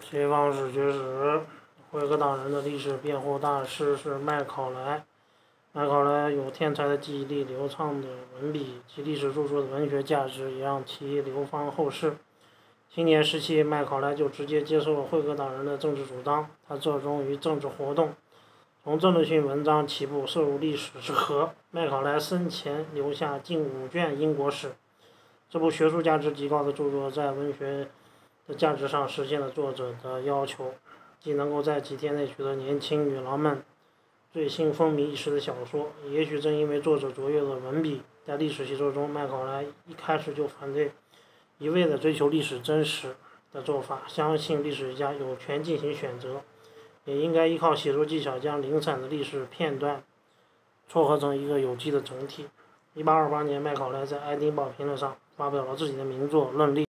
西方史学史，辉格党人的历史辩护大师是麦考莱。麦考莱有天才的记忆力、流畅的文笔及历史著作的文学价值，也让其流芳后世。青年时期，麦考莱就直接接受了辉格党人的政治主张，他热衷于政治活动，从政治性文章起步，涉入历史之河。麦考莱生前留下近5卷英国史，这部学术价值极高的著作在文学的价值上实现了作者的要求，既能够在几天内取得年轻女郎们最新风靡一时的小说。也许正因为作者卓越的文笔，在历史写作中，麦考莱一开始就反对一味的追求历史真实的做法，相信历史学家有权进行选择，也应该依靠写作技巧将零散的历史片段撮合成一个有机的整体。1828年，麦考莱在爱丁堡评论上发表了自己的名作《论历》。